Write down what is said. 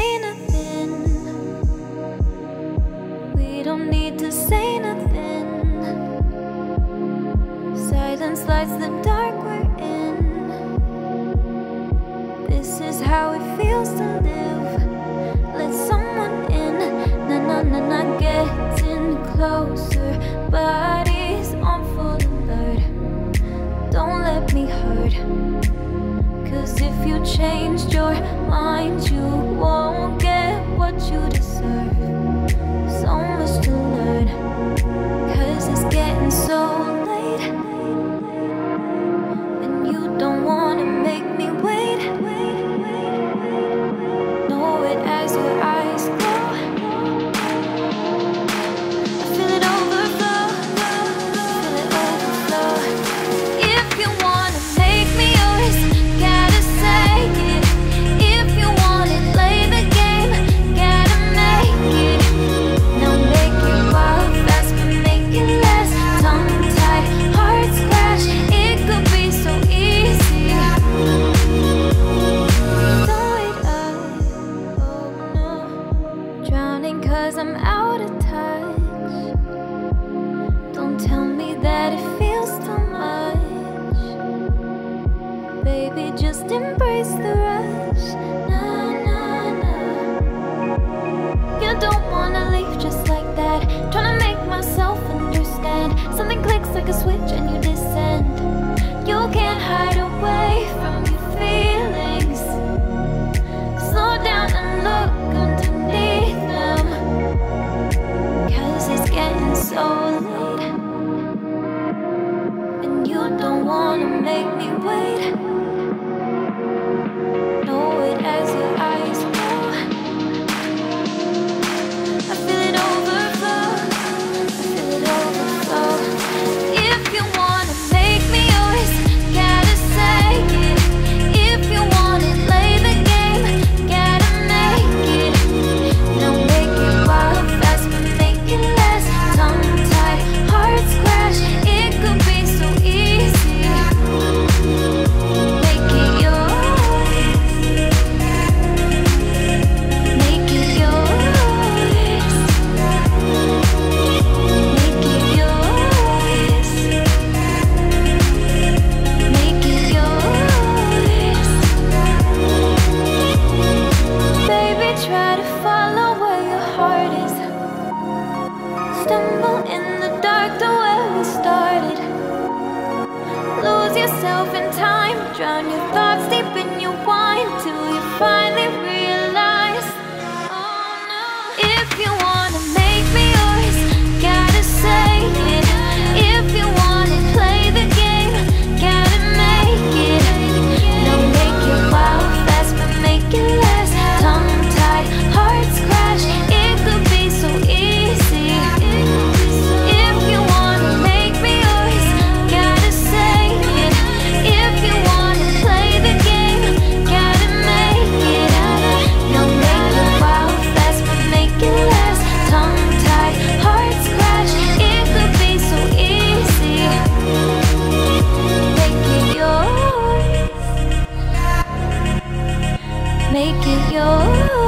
say nothing. We don't need to say nothing. Silence lights the dark we're in. This is how it feels to live. Let someone in. Na getting closer. Bodies on full alert. Don't let me hurt. 'Cause if you changed your mind, you won't get what you deserve. So much to learn. 'Cause it's getting so late, and you don't wanna make me wait. Know it as your eyes glow. I feel it overflow. Feel it overflow. If you wanna make me yours, gotta say it. If you want it, play the game, gotta make it. Now make it wild, fast, but make it last. Tongue-tied, hearts crash, it could be so easy. Don't wait up, oh no. Drowning 'cause I'm out of touch. Don't tell me that it feels too much. Baby, just embrace the rush. You don't wanna leave just like that. Tryna make myself understand. Something clicks like a switch and you descend. You can't hide away from your feelings. Slow down and look underneath them. 'Cause it's getting so late, and you don't wanna make me wait. Know it as your eyes glow. I feel it overflow. I feel it overflow. If you wanna make me yours, gotta say it. If you want it, play the game, gotta make it. Now make it wild, fast, but make it last. Tongue-tied, hearts crash, it could be so easy. Make it yours. Make it yours. Make it yours. Make it yours. Baby, try to follow where your heart is. Stumble in the dark to where we started. Lose yourself in time. Drown your thoughts deep in your wine till you finally realize. Oh no. If you wanna make me yours, gotta say it. If you wanna play the game, gotta make it. Now make it wild, fast, but make it last. Tongue-tied, hearts crash, it could be so easy. If you wanna make me yours, gotta say it. If you wanna play the game, gotta make it. Now make it wild, fast, but make it last. Tongue-tied, hearts crash, it could be so easy. Make it yours. Make it yours.